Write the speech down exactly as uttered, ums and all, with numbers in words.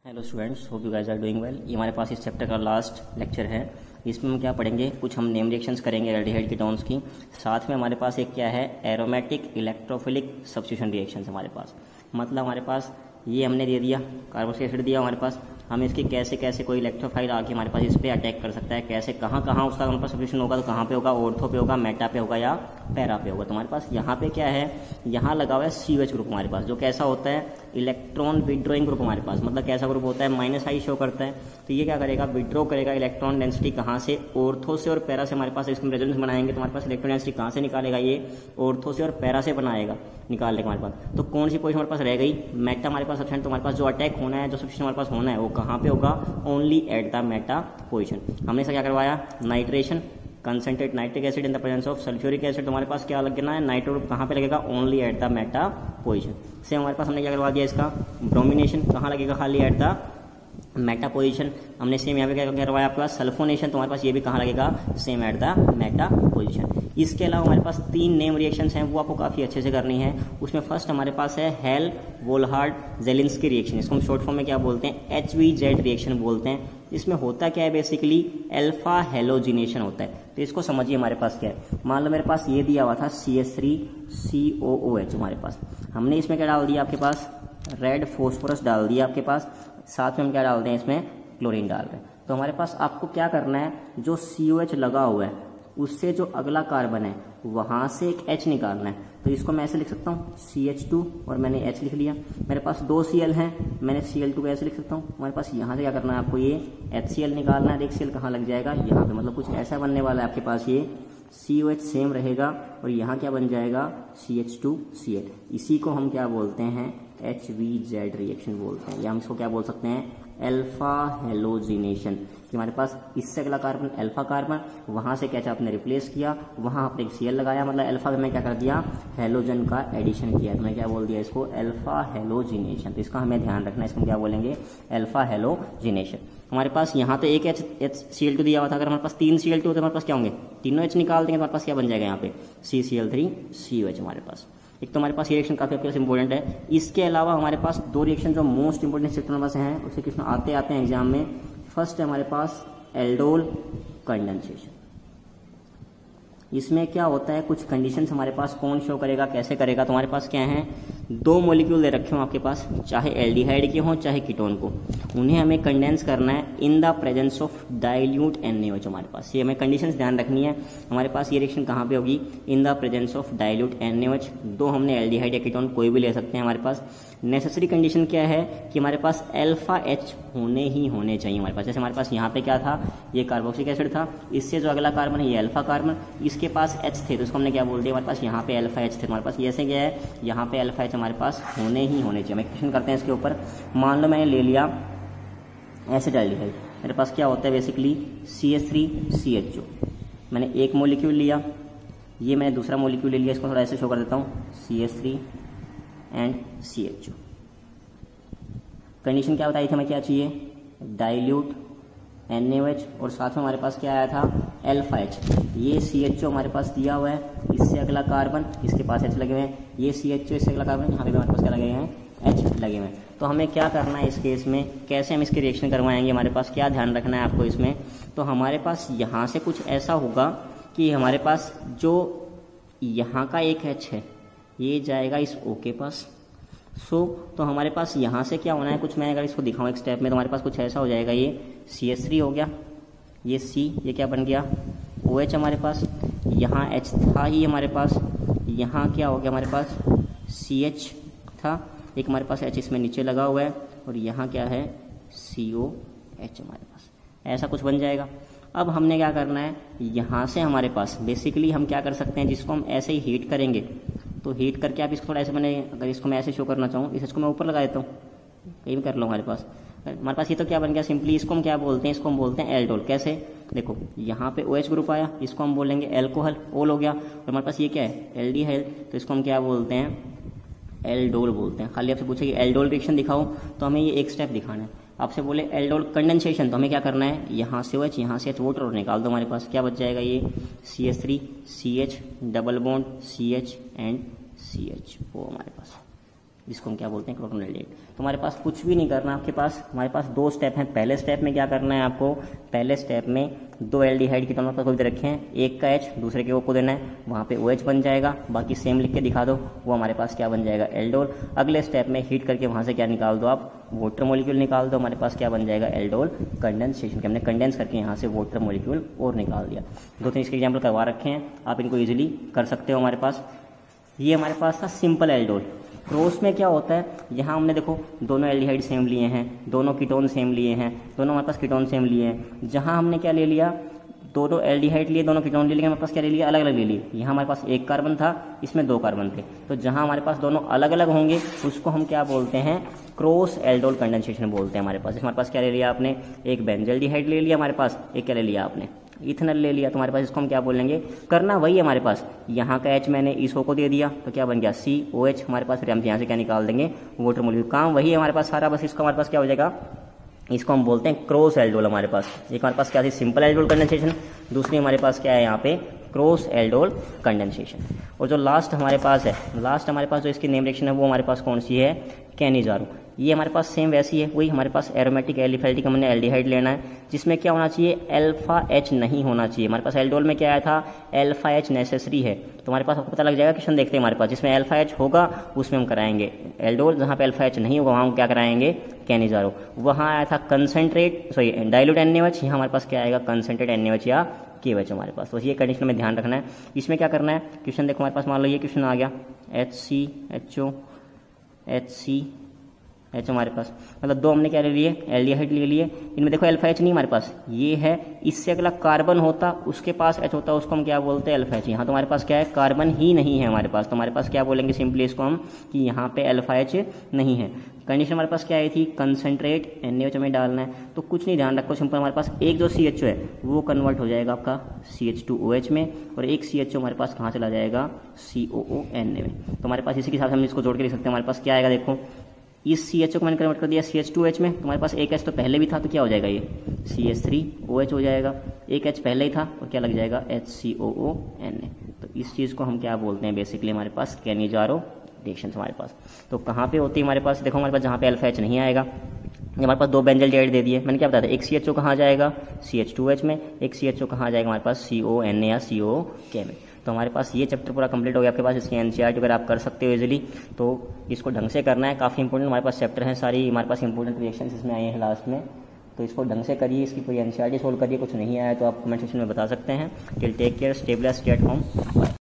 Hello students, hope you guys are doing well. ये हमारे पास इस चैप्टर का लास्ट लेक्चर है। इसमें हम क्या पढ़ेंगे, कुछ हम नेम रिएक्शंस करेंगे एल्डिहाइड कीटोन्स की। साथ में हमारे पास एक क्या है, एरोमेटिक इलेक्ट्रोफिलिक सब्स्टिट्यूशन रिएक्शंस हमारे पास। मतलब हमारे पास ये हमने दे दिया, कार्बोक्सिलिक एसिड दिया हमारे पास, हम इसकी कैसे कैसे कोई इलेक्ट्रोफाइल आके हमारे पास इस पर अटैक कर सकता है, कैसे कहाँ कहाँ उसका हमारे पास सब्स्टिट्यूशन होगा, तो कहाँ पे होगा, ऑर्थो पे होगा, मेटा पे होगा या पैरा पे होगा। तो हमारे पास यहाँ पे क्या है, यहाँ लगा हुआ है सी एच ग्रुप हमारे पास, जो कैसा होता है, इलेक्ट्रॉन विड्रॉइंग ग्रुप हमारे पास। मतलब कैसा ग्रुप होता है, माइनस आई शो करता है। तो ये क्या करेगा, विड्रॉ करेगा इलेक्ट्रॉन डेंसिटी कहाँ से, ऑर्थो से और पैरा से। हमारे पास इसमें रेजोनेंस बनाएंगे तो हमारे पास इलेक्ट्रॉन डेंसिटी कहाँ से निकालेगा, ये ऑर्थो से और पैरा से बनाएगा, निकाल लेगा हमारे पास। तो कौन सी पोजीशन हमारे पास रह गई, मेटा हमारे पास ऑप्शन। तो हमारे पास जो अटैक होना है, जो सब्स्टिट्यूशन हमारे पास होना है, वो कहाँ पे होगा, only at the meta position. हमने इसका क्या करवाया, nitration, concentrate nitric acid in the presence of sulphuric acid. तो हमारे पास क्या लगना है, नाइट्रो ग्रुप कहाँ पे लगेगा, only at the meta position. Same हमारे पास हमने क्या करवा दिया, इसका ब्रोमिनेशन कहाँ लगेगा, खाली एट द मेटा पोजीशन। हमने सेम यहाँ पे क्या करवाया आपके पास, सल्फोनेशन, तो हमारे पास ये भी कहाँ लगेगा, same at the meta position. इसके अलावा हमारे पास तीन नेम रिएक्शंस हैं, वो आपको काफ़ी अच्छे से करनी है। उसमें फर्स्ट हमारे पास है हेल वोल्हार्ड जेलिंस्की रिएक्शन। इसको हम शॉर्ट फॉर्म में क्या बोलते हैं, एच वी जेड रिएक्शन बोलते हैं। इसमें होता क्या है, बेसिकली अल्फा हेलोजिनेशन होता है। तो इसको समझिए, हमारे पास क्या है, मान लो मेरे पास ये दिया हुआ था C H three C O O H हमारे पास। हमने इसमें क्या डाल दिया, आपके पास रेड फॉस्फोरस डाल दिया आपके पास, साथ में हम क्या डालते हैं, इसमें क्लोरीन डाल रहे हैं। तो हमारे पास आपको क्या करना है, जो सी ओ एच लगा हुआ है उससे जो अगला कार्बन है वहां से एक H निकालना है। तो इसको मैं ऐसे लिख सकता हूँ सी एच टू, और मैंने H लिख लिया। मेरे पास दो सी एल हैं, मैंने सी एल टू को ऐसे लिख सकता हूँ। हमारे पास यहाँ से क्या करना है, आपको ये एच सी एल निकालना है। एक सी एल कहाँ लग जाएगा, यहाँ पे। मतलब कुछ ऐसा बनने वाला है आपके पास, ये सी ओ एच सेम रहेगा और यहाँ क्या बन जाएगा, C H two C L. इसी को हम क्या बोलते हैं, एच वी जेड रिएक्शन बोलते हैं, या हम इसको क्या बोल सकते हैं, अल्फा हेलोजिनेशन। कि हमारे पास इससे अगला कार्बन अल्फा कार्बन, वहां से क्या आपने रिप्लेस किया, वहां आपने एक सीएल लगाया, मतलब अल्फा में क्या कर दिया, हेलोजन का एडिशन किया। तो मैं क्या बोल दिया इसको, अल्फा हेलोजिनेशन। तो इसका हमें ध्यान रखना है, इसको क्या बोलेंगे, अल्फा हेलोजिनेशन। हमारे पास यहाँ पे एक H H C L two दिया हुआ था, अगर हमारे पास तीन सी एल टू होते हमारे पास क्या होंगे, तीनों एच निकाल देंगे तो हमारे पास क्या बन जाएगा, यहाँ पे C C L three C O H हमारे पास। एक तो हमारे पास ये रिएक्शन काफी आपके पास इंपॉर्टेंट है। इसके अलावा हमारे पास दो रिएक्शन जो मोस्ट इंपॉर्टेंट सेक्टर हमारे पास हैं, उससे क्वेश्चन आते आते हैं एग्जाम में। फर्स्ट है हमारे पास एल्डोल कंडेंसेशन। इसमें क्या होता है, कुछ कंडीशंस हमारे पास, कौन शो करेगा, कैसे करेगा। तो हमारे पास क्या है, दो मॉलिक्यूल दे रखे हो आपके पास, चाहे एल्डिहाइड के हों चाहे कीटोन को, उन्हें हमें कंडेंस करना है in the presence of dilute N A O H. हमारे पास ये हमें कंडीशंस ध्यान रखनी है। हमारे पास ये रिएक्शन कहाँ पे होगी, in the presence of dilute N A O H. दो हमने एल्डिहाइड या कीटोन कोई भी ले सकते हैं। हमारे पास नेसेसरी कंडीशन क्या है कि हमारे पास अल्फा एच होने ही होने चाहिए हमारे पास। जैसे हमारे पास यहाँ पे क्या था, ये कार्बोक्सिलिक एसिड था, इससे जो अगला कार्बन है ये अल्फा कार्बन, इसके पास एच थे तो इसको हमने क्या बोल दिया, हमारे पास यहाँ पे अल्फा एच थे। हमारे पास ये ऐसे क्या है, यहाँ पे अल्फा एच हमारे पास होने ही होने चाहिए। हम क्वेश्चन करते हैं इसके ऊपर। मान लो मैंने ले लिया एसिड एल्डिहाइड, मेरे पास क्या होता है basically C H three C H O. मैंने एक मोलिक्यूल लिया, ये मैंने दूसरा मोलिक्यूल ले लिया, इसको थोड़ा ऐसे शो कर देता हूँ, C H three and C H O. Condition क्या बताई थी हमें, क्या चाहिए, dilute N A O H, और साथ में हमारे पास क्या आया था, अल्फा एच। ये सी एच ओ हमारे पास दिया हुआ है, इससे अगला कार्बन, इसके पास एच लगे हुए हैं, ये सी एच ओ इससे अगला कार्बन, यहाँ पे हमारे पास क्या लगे हैं, एच लगे हुए हैं। तो हमें क्या करना है इस केस में, कैसे हम इसके रिएक्शन करवाएंगे, हमारे पास क्या ध्यान रखना है आपको इसमें। तो हमारे पास यहाँ से कुछ ऐसा होगा कि हमारे पास जो यहाँ का एक एच है ये जाएगा इस ओ के पास। सो so, तो हमारे पास यहाँ से क्या होना है, कुछ मैं अगर इसको दिखाऊं एक स्टेप में, तो हमारे पास कुछ ऐसा हो जाएगा, ये सी एच थ्री हो गया, ये C, ये क्या बन गया, ओ एच हमारे पास, यहाँ H था ही हमारे पास, यहाँ क्या हो गया हमारे पास, सी एच था, एक हमारे पास H इसमें नीचे लगा हुआ है, और यहाँ क्या है, सी ओ एच हमारे पास, ऐसा कुछ बन जाएगा। अब हमने क्या करना है, यहाँ से हमारे पास बेसिकली हम क्या कर सकते हैं, जिसको हम ऐसे ही हीट करेंगे, तो हीट करके आप इसको थोड़ा ऐसे, मैंने अगर इसको मैं ऐसे शो करना चाहूँ, इस इसको मैं ऊपर लगा देता हूँ, कहीं भी कर लो हमारे पास। हमारे पास ये तो क्या बन गया, सिंपली इसको हम क्या बोलते हैं, इसको हम बोलते हैं एल्डोल। कैसे, देखो यहाँ पे OH ग्रुप आया, इसको हम बोलेंगे एल्कोहल, ओल हो गया, और हमारे पास ये क्या है, एल्डिहाइड, तो इसको हम क्या बोलते हैं, एल्डोल बोलते हैं। खाली आपसे पूछे कि एल्डोल रिएक्शन दिखाओ, तो हमें ये एक स्टेप दिखाना है। आपसे बोले एल्डोल कंडेंसेशन, तो हमें क्या करना है, यहाँ से OH, यहाँ से H वाटर और निकाल दो। हमारे पास क्या बच जाएगा, ये C H three C H double bond C H and C H O हमारे पास। जिसको हम क्या बोलते हैं क्रोटोनोल्डेट। तो हमारे पास कुछ भी नहीं करना आपके पास, हमारे पास दो स्टेप हैं। पहले स्टेप में क्या करना है आपको, पहले स्टेप में दो एल्डिहाइड कीटोन पर कोई रखे हैं, एक का एच दूसरे के ओ को देना है, वहाँ पे ओ एच बन जाएगा, बाकी सेम लिख के दिखा दो, वो हमारे पास क्या बन जाएगा एल्डोल। अगले स्टेप में हीट करके वहाँ से क्या निकाल दो आप, वाटर मॉलिक्यूल निकाल दो, हमारे पास क्या बन जाएगा एल्डोल कंडेंसेशन के। हमने कंडेंस करके यहाँ से वाटर मॉलिक्यूल और निकाल दिया। दो तीन इसके एग्जाम्पल करवा रखे हैं, आप इनको ईजिली कर सकते हो। हमारे पास ये हमारे पास था सिंपल एल्डोल। क्रॉस में क्या होता है, यहाँ हमने देखो दोनों एल्डिहाइड सेम लिए हैं, दोनों कीटोन सेम लिए हैं, दोनों हमारे पास कीटोन सेम लिए हैं। जहाँ हमने क्या ले लिया, दोनों एल्डिहाइड लिए, दोनों कीटोन ले लिए, हमारे पास क्या ले लिया, अलग अलग ले लिए। यहाँ हमारे पास एक कार्बन था, इसमें दो कार्बन थे, तो जहाँ हमारे पास दोनों अलग अलग होंगे उसको हम क्या बोलते हैं, क्रॉस एल्डोल कंडेंसेशन बोलते हैं। हमारे पास हमारे पास क्या ले लिया आपने, एक बेंजल्डिहाइड ले लिया, हमारे पास एक क्या ले लिया आपने, इथेनॉल ले लिया। तो हमारे पास इसको हम क्या बोलेंगे, करना वही है हमारे पास। यहाँ का एच मैंने इस ओ को दे दिया तो क्या बन गया सी ओ एच, हमारे पास हम यहाँ से क्या निकाल देंगे, वाटर मॉलिक्यूल। काम वही है हमारे पास सारा, बस इसका हमारे पास क्या हो जाएगा, इसको हम बोलते हैं क्रॉस एल्डोल। हमारे पास एक हमारे पास क्या थी, सिंपल एल्डोल कंडेंसेशन, दूसरी हमारे पास क्या है यहाँ पे क्रॉस एल्डोल कंडेंसेशन। और जो लास्ट हमारे पास है, लास्ट हमारे पास जो इसकी नेम रिएक्शन है वो हमारे पास कौन सी है, कैनिजारो। ये हमारे पास सेम वैसी है, वही हमारे पास एरोमेटिक एलिफेटिक हमने एल्डिहाइड लेना है, जिसमें क्या होना चाहिए, अल्फा एच नहीं होना चाहिए। हमारे पास एल्डोल में क्या आया था, अल्फा एच नेसेसरी है, तो हमारे पास आपको पता लग जाएगा, क्वेश्चन देखते हैं हमारे पास, जिसमें अल्फा एच होगा उसमें हम कराएंगे एल्डोल, जहाँ पे अल्फा एच नहीं होगा वहाँ हम क्या कराएंगे, कैनिजारो। वहाँ आया था concentrate sorry dilute N A H, यहाँ हमारे पास क्या आएगा, कंसनट्रेट एन ए एच या के एच हमारे पास। तो ये कंडीशन में ध्यान रखना है। इसमें क्या करना है, क्वेश्चन देखो हमारे पास, मान लो ये क्वेश्चन आ गया, H C H O H C H हमारे पास, मतलब दो हमने क्या ले लिए, एल्डिहाइड ले लिए, इनमें देखो अल्फा एच नहीं हमारे पास, ये है, इससे अगला कार्बन होता उसके पास एच होता, उसको हम क्या बोलते हैं, अल्फा एच। यहाँ तो हमारे पास क्या है, कार्बन ही नहीं है हमारे पास, तो हमारे पास क्या बोलेंगे सिंपली इसको हम, कि यहाँ पे अल्फा एच नहीं है। कंडीशन हमारे पास क्या आई थी, कंसनट्रेट एन ए एच हमें डालना है, तो कुछ नहीं ध्यान रखो, सिंपल हमारे पास एक जो सी एच ओ है वो कन्वर्ट हो जाएगा आपका C H two O H में, और एक सी एच ओ हमारे पास कहाँ चला जाएगा, सी ओ ओ एन ए में। तो हमारे पास इसी के हिसाब से हम इसको जोड़ के लिख सकते हैं। हमारे पास क्या आएगा, देखो इस सी एच ओ को मैंने कन्वर्ट कर दिया सी एच टू एच में, तो हमारे पास एक एच तो पहले भी था, तो क्या हो जाएगा, ये C H three O H हो जाएगा, एक एच पहले ही था और क्या लग जाएगा, H C O O N A. तो इस चीज़ को हम क्या बोलते हैं, बेसिकली हमारे पास कैनिजारो रिएक्शन हमारे पास। तो कहाँ पे होती है हमारे पास, देखो हमारे पास जहाँ पे अल्फा एच नहीं आएगा, हमारे पास दो बेंजल्डिहाइड दे दिए, मैंने क्या बताया था, एक सी एच ओ कहाँ जाएगा, सी एच टू एच में, एक सी एच ओ कहाँ जाएगा हमारे पास, सी ओ एन ए या सी ओ के में। तो हमारे पास ये चैप्टर पूरा कंप्लीट हो गया आपके पास। इसकी एनसीईआरटी वगैरह आप कर सकते हो इजीली, तो इसको ढंग से करना है। काफ़ी इंपॉर्टेंट हमारे पास चैप्टर हैं, सारी हमारे पास इंपॉर्टेंट रिएक्शंस इसमें आई हैं लास्ट में, तो इसको ढंग से करिए। इसकी पूरी एनसीईआरटी सोल्व करिए, कुछ नहीं आया तो आप कमेंट सेक्शन में बता सकते हैं। Till take care, stay blessed, stay at home.